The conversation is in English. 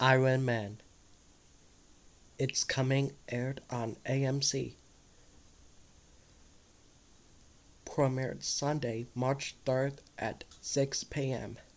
Iron Man. It's Coming aired on AMC. Premiered Sunday, March 3rd at 6 p.m.